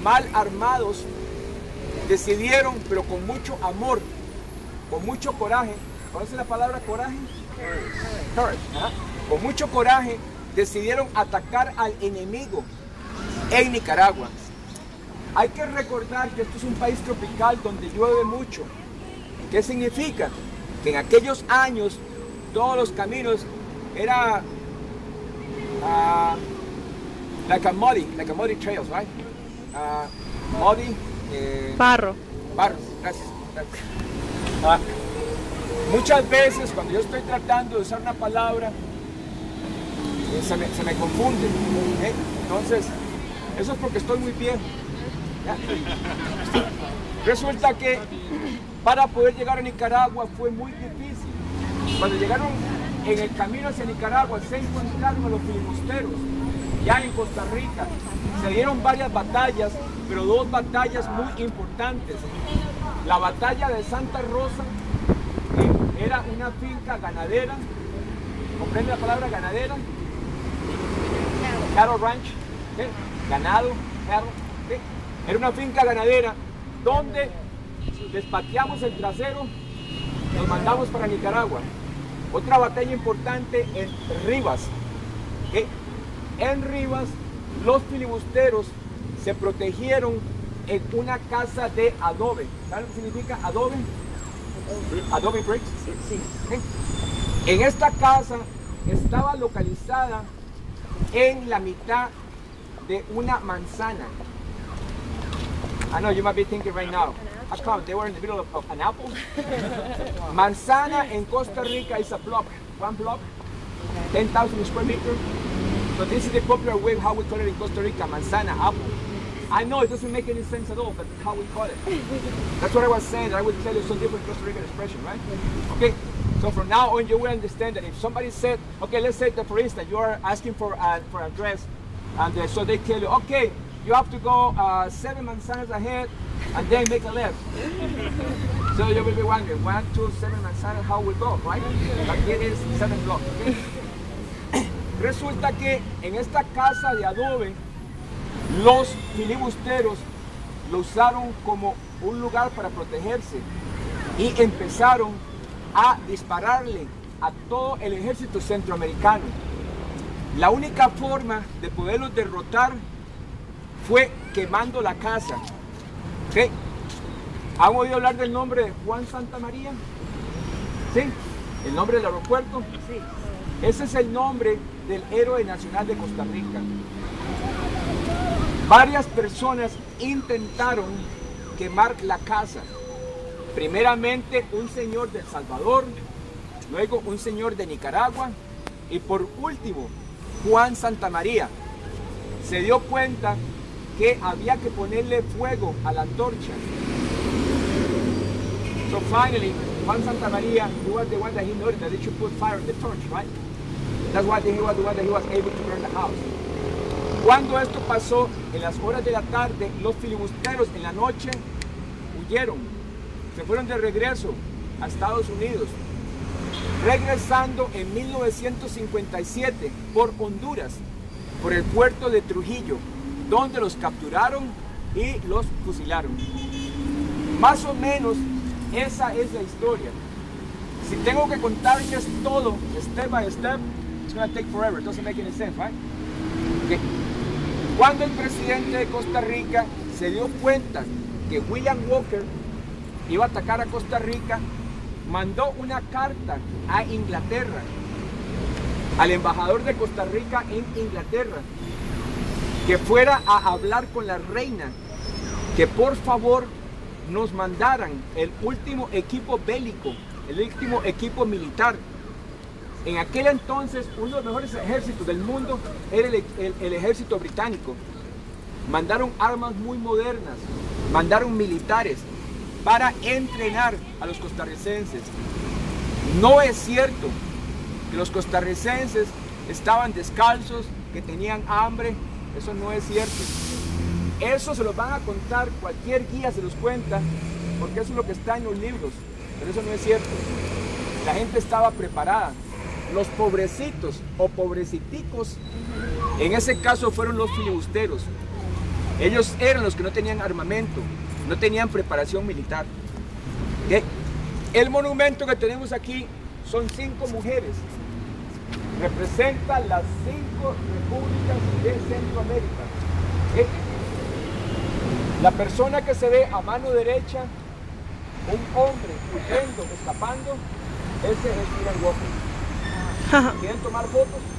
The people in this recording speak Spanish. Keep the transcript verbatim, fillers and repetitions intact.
mal armados, decidieron, pero con mucho amor, con mucho coraje, ¿conoce la palabra coraje? Courage. ¿Ah? Con mucho coraje, decidieron atacar al enemigo en Nicaragua. Hay que recordar que esto es un país tropical donde llueve mucho. ¿Qué significa? Que en aquellos años todos los caminos era uh, like a muddy, like a muddy trails, right? Uh, muddy. Eh, barro. Barro, gracias. gracias. Uh, muchas veces cuando yo estoy tratando de usar una palabra, eh, se, me, se me confunde. ¿eh? Entonces, eso es porque estoy muy viejo. ¿ya? Resulta que para poder llegar a Nicaragua fue muy difícil. Cuando llegaron en el camino hacia Nicaragua se encontraron a los filibusteros ya en Costa Rica. Se dieron varias batallas, pero dos batallas muy importantes. La batalla de Santa Rosa eh, era una finca ganadera. ¿Comprende la palabra ganadera? Cattle ranch, ¿eh? ganado, cattle, ¿eh? Era una finca ganadera donde despateamos el trasero, nos mandamos para Nicaragua. Otra batalla importante en Rivas. ¿eh? En Rivas, los filibusteros se protegieron en una casa de adobe. ¿Saben qué significa adobe? Adobe bricks. Sí, sí. ¿eh? En esta casa estaba localizada en la mitad de una manzana. I know you might be thinking right now, how come they were in the middle of, of an apple? Manzana en Costa Rica is a block, one block, ten thousand square meters. So this is the popular way how we call it in Costa Rica, manzana, apple. I know it doesn't make any sense at all, but that's how we call it. That's what I was saying, that I would tell you some different Costa Rican expression, right? Okay, so from now on you will understand that if somebody said, okay, let's say that for instance you are asking for a, for an address, and uh, so they tell you, okay, you have to go uh, seven manzanas ahead and then make a left. So you will be wondering, one, two, seven manzanas, how we go, right? But it is seven blocks, okay? Resulta que en esta casa de adobe, los filibusteros lo usaron como un lugar para protegerse y empezaron a dispararle a todo el ejército centroamericano. La única forma de poderlos derrotar fue quemando la casa. ¿Sí? ¿Han oído hablar del nombre de Juan Santamaría? ¿Sí? ¿El nombre del aeropuerto? Sí. Ese es el nombre del héroe nacional de Costa Rica. Varias personas intentaron quemar la casa. Primeramente un señor de El Salvador, luego un señor de Nicaragua y por último Juan Santamaría. Se dio cuenta que había que ponerle fuego a la antorcha. So finally, Juan Santamaría, he was the one that he noticed that they should put fire in the torch, right? That's why he was the one that he was able to burn the house. Cuando esto pasó, en las horas de la tarde, los filibusteros en la noche huyeron. Se fueron de regreso a Estados Unidos. Regresando en mil novecientos cincuenta y siete por Honduras, por el puerto de Trujillo, donde los capturaron y los fusilaron. Más o menos esa es la historia. Si tengo que contarles todo, step by step, it's going to take forever. It doesn't make any sense, right? Okay. Cuando el presidente de Costa Rica se dio cuenta que William Walker iba a atacar a Costa Rica, mandó una carta a Inglaterra, al embajador de Costa Rica en Inglaterra, que fuera a hablar con la reina, que por favor nos mandaran el último equipo bélico, el último equipo militar. En aquel entonces uno de los mejores ejércitos del mundo era el, el, el ejército británico. Mandaron armas muy modernas, mandaron militares para entrenar a los costarricenses. No es cierto que los costarricenses estaban descalzos, que tenían hambre. Eso no es cierto. Eso se los van a contar, cualquier guía se los cuenta, porque eso es lo que está en los libros. Pero eso no es cierto. La gente estaba preparada. Los pobrecitos o pobreciticos, en ese caso fueron los filibusteros. Ellos eran los que no tenían armamento, no tenían preparación militar. ¿Okay? El monumento que tenemos aquí son cinco mujeres. Representa las cinco repúblicas de Centroamérica. ¿Okay? La persona que se ve a mano derecha, un hombre huyendo, escapando, ese es William Walker. ¿Quieren tomar fotos?